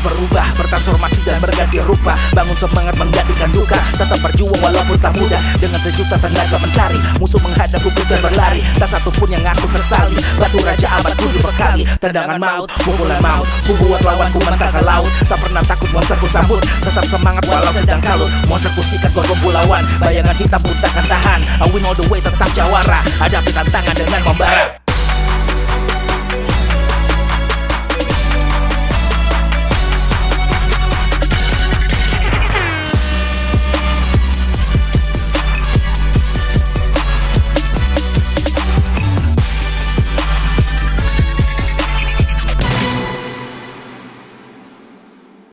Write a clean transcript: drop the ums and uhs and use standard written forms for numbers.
berubah, bertransformasi dan berganti rupa. Bangun semangat menggantikan duka, tetap berjuang walaupun tak mudah. Dengan sejuta tenaga mentari, musuh menghadap ku kejar berlari. Tak satu pun yang aku sesali, batu raja abadku dibekali. Tendangan maut, pukulan maut, ku buat lawanku mentah ke laut. Tak pernah takut monsterku sambut, tetap semangat walau sedang kalut. Monsterku sikat gorgon pulauan, bayangan hitam pun takkan tahan. I win all the way, tetap jawara, hadapi tantangan dengan membara.